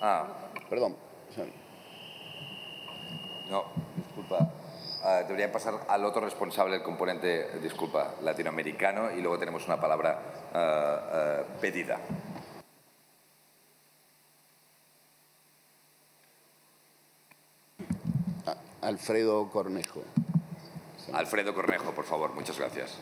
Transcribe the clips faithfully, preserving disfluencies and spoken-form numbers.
Ah. Perdón. No, disculpa. Uh, debería pasar al otro responsable del componente, disculpa, latinoamericano, y luego tenemos una palabra uh, uh, pedida. Alfredo Cornejo. Alfredo Cornejo, por favor, muchas gracias.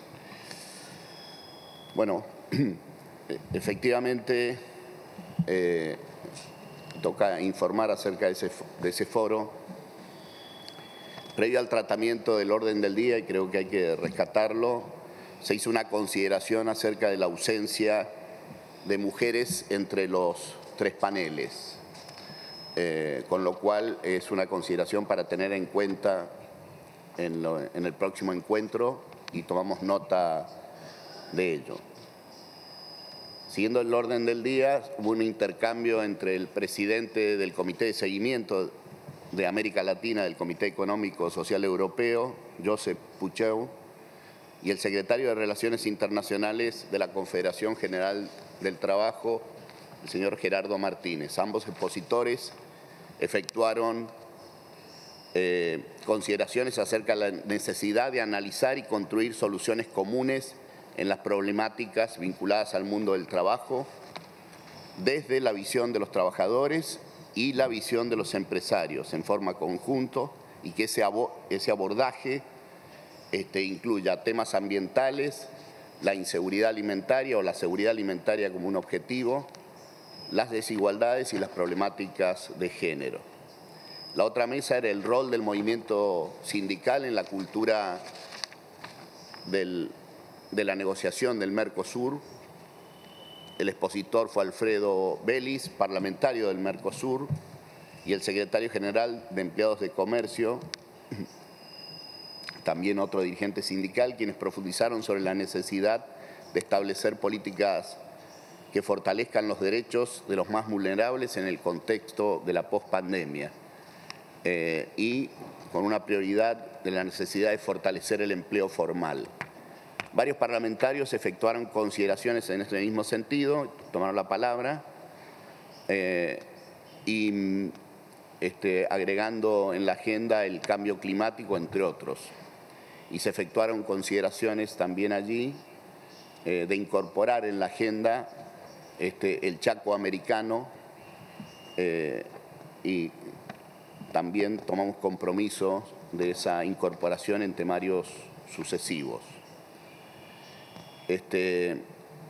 Bueno, efectivamente eh, toca informar acerca de ese, de ese foro. Previo al tratamiento del orden del día, y creo que hay que rescatarlo, se hizo una consideración acerca de la ausencia de mujeres entre los tres paneles, eh, con lo cual es una consideración para tener en cuenta en, lo, en el próximo encuentro y tomamos nota de ello. Siguiendo el orden del día, hubo un intercambio entre el presidente del Comité de Seguimiento de América Latina del Comité Económico Social Europeo, Josep Pucheu, y el secretario de Relaciones Internacionales de la Confederación General del Trabajo, el señor Gerardo Martínez. Ambos expositores efectuaron eh, consideraciones acerca de la necesidad de analizar y construir soluciones comunes en las problemáticas vinculadas al mundo del trabajo, desde la visión de los trabajadores y la visión de los empresarios en forma conjunto, y que ese, abo ese abordaje este, incluya temas ambientales, la inseguridad alimentaria o la seguridad alimentaria como un objetivo, las desigualdades y las problemáticas de género. La otra mesa era el rol del movimiento sindical en la cultura del, de la negociación del Mercosur. El expositor fue Alfredo Vélez, parlamentario del Mercosur, y el secretario general de Empleados de Comercio, también otro dirigente sindical, quienes profundizaron sobre la necesidad de establecer políticas que fortalezcan los derechos de los más vulnerables en el contexto de la pospandemia eh, y con una prioridad de la necesidad de fortalecer el empleo formal. Varios parlamentarios efectuaron consideraciones en este mismo sentido, tomaron la palabra eh, y este, agregando en la agenda el cambio climático, entre otros. Y se efectuaron consideraciones también allí eh, de incorporar en la agenda este, el Chaco americano eh, y también tomamos compromiso de esa incorporación en temarios sucesivos. Este,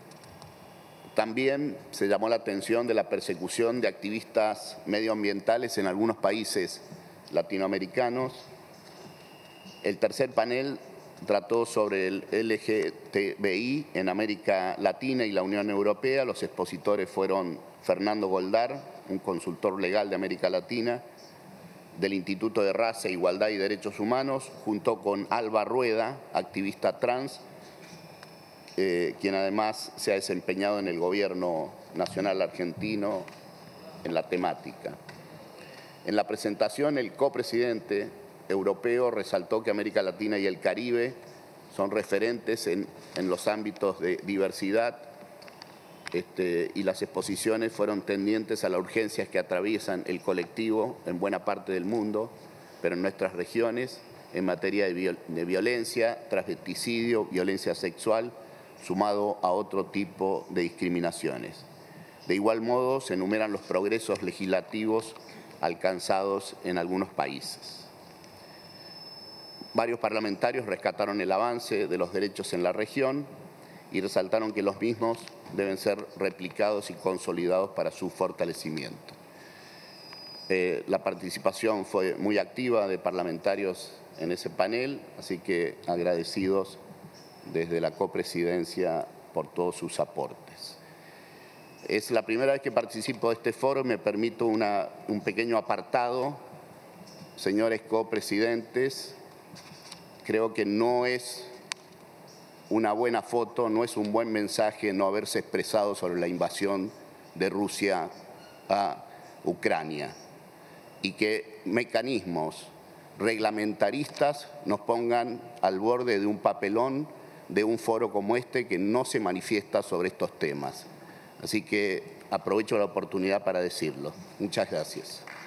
también se llamó la atención de la persecución de activistas medioambientales en algunos países latinoamericanos. El tercer panel trató sobre el L G T B I en América Latina y la Unión Europea. Los expositores fueron Fernando Goldar, un consultor legal de América Latina, del Instituto de Raza, Igualdad y Derechos Humanos, junto con Alba Rueda, activista trans, eh, quien además se ha desempeñado en el gobierno nacional argentino en la temática. En la presentación, el copresidente europeo resaltó que América Latina y el Caribe son referentes en, en los ámbitos de diversidad este, y las exposiciones fueron tendientes a las urgencias que atraviesan el colectivo en buena parte del mundo, pero en nuestras regiones, en materia de, viol de violencia, transvesticidio, violencia sexual, sumado a otro tipo de discriminaciones. De igual modo, se enumeran los progresos legislativos alcanzados en algunos países. Varios parlamentarios rescataron el avance de los derechos en la región y resaltaron que los mismos deben ser replicados y consolidados para su fortalecimiento. Eh, la participación fue muy activa de parlamentarios en ese panel, así que agradecidos desde la copresidencia por todos sus aportes. Es la primera vez que participo de este foro, me permito una, un pequeño apartado. Señores copresidentes, creo que no es una buena foto, no es un buen mensaje no haberse expresado sobre la invasión de Rusia a Ucrania y que mecanismos reglamentaristas nos pongan al borde de un papelón de un foro como este que no se manifiesta sobre estos temas. Así que aprovecho la oportunidad para decirlo. Muchas gracias.